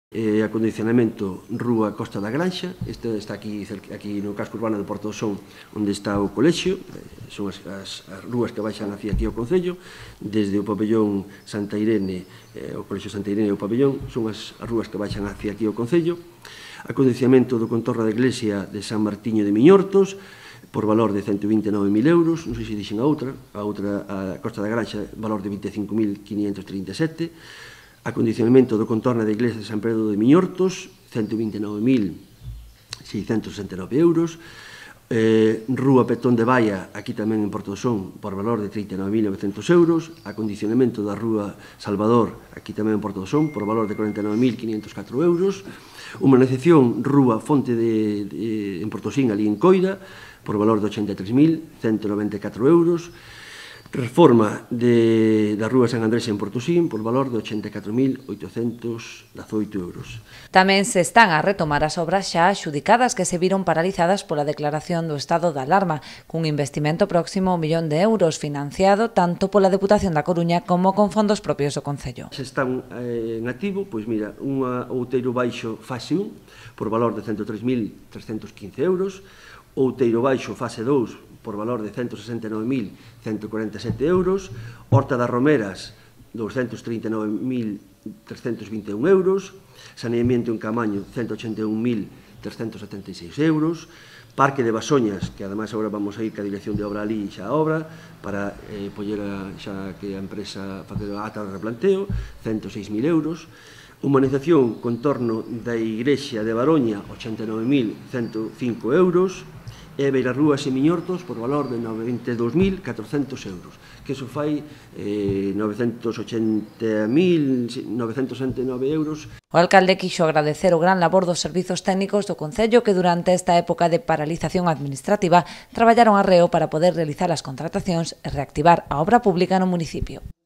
Acondicionamento Rúa Costa da Granxa, este está aquí no casco urbano de Porto do Son, onde está o colexio, son as rúas que baixan hacia aquí ao Concello, desde o pabellón Santa Irene, o colexio Santa Irene e o pabellón, son as rúas que baixan hacia aquí ao Concello. Acondicionamento do contorno da iglesia de San Martiño de Miñortos, por valor de 129.000 euros, non sei se dixen a Costa da Granxa, valor de 25.537, acondicionamento do contorno da iglesia de San Pedro de Miñortos, 129.669 euros, Rúa Petón de Baia, aquí tamén en Porto do Son, por valor de 39.900 euros, acondicionamento da Rúa Salvador, aquí tamén en Porto do Son, por valor de 49.504 euros, humanización Rúa Fonte en Portosín, ali en Coira, por valor de 83.194 euros, reforma da Rúa San Andrés en Portosín por valor de 84.818 euros. Tamén se están a retomar as obras xa adxudicadas que se viron paralizadas pola declaración do estado de alarma, cun investimento próximo a 1 millón de euros financiado tanto pola Deputación da Coruña como con fondos propios do Concello. Se están en activo, pois mira, un outeiro baixo fase 1 por valor de 103.315 euros, outeiro baixo fase 2 por valor de 169.147 euros, Horta das Romeras, 239.321 euros, saneamiento en Camaño, 181.376 euros, Parque de Basoñas, que ademais agora vamos a ir ca dirección de obra ali xa a obra, para poñer xa que a empresa facer a ata de replanteo, 106.000 euros, humanización contorno da igrexa de Baroña, 89.105 euros, e Beirarrúas e Miñortos por valor de 92.400 euros, que iso fai 980.969 euros. O alcalde quixo agradecer o gran labor dos servizos técnicos do Concello que durante esta época de paralización administrativa traballaron arreo para poder realizar as contratacións e reactivar a obra pública no municipio.